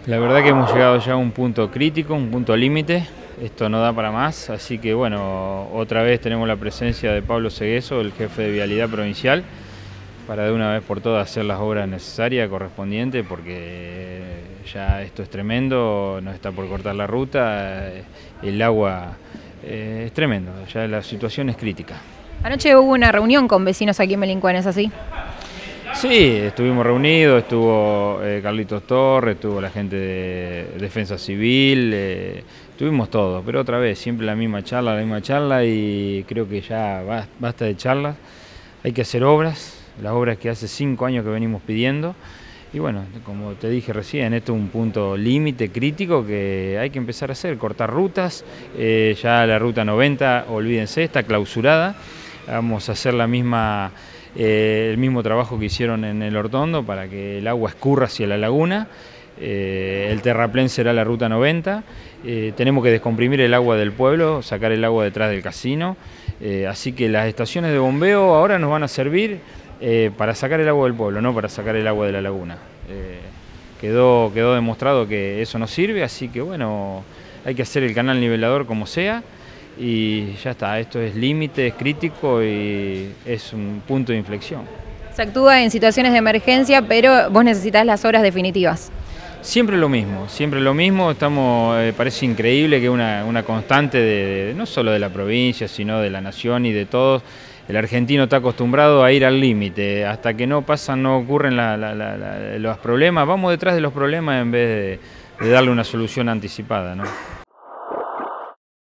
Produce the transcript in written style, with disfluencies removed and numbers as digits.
La verdad que hemos llegado ya a un punto crítico, un punto límite. Esto no da para más, así que bueno, otra vez tenemos la presencia de Pablo Cegueso, el jefe de Vialidad Provincial, para de una vez por todas hacer las obras necesarias, correspondientes, porque ya esto es tremendo, nos está por cortar la ruta, el agua es tremendo, ya la situación es crítica. Anoche hubo una reunión con vecinos aquí en Melincuén, ¿es así? Sí, estuvimos reunidos, estuvo Carlitos Torres, estuvo la gente de Defensa Civil, estuvimos todos, pero otra vez, siempre la misma charla y creo que ya basta de charlas, hay que hacer obras, las obras que hace 5 años que venimos pidiendo y bueno, como te dije recién, esto es un punto límite crítico que hay que empezar a hacer, cortar rutas, ya la ruta 90, olvídense, está clausurada, vamos a hacer el mismo trabajo que hicieron en el Hortondo para que el agua escurra hacia la laguna. El terraplén será la ruta 90. Tenemos que descomprimir el agua del pueblo, sacar el agua detrás del casino. Así que las estaciones de bombeo ahora nos van a servir para sacar el agua del pueblo, no para sacar el agua de la laguna. Quedó demostrado que eso no sirve, así que bueno, hay que hacer el canal nivelador como sea. Y ya está, esto es límite, es crítico y es un punto de inflexión. Se actúa en situaciones de emergencia, pero vos necesitas las obras definitivas. Siempre lo mismo, parece increíble que una constante no solo de la provincia, sino de la nación y de todos. El argentino está acostumbrado a ir al límite, hasta que no ocurren los problemas, vamos detrás de los problemas en vez de darle una solución anticipada, ¿no?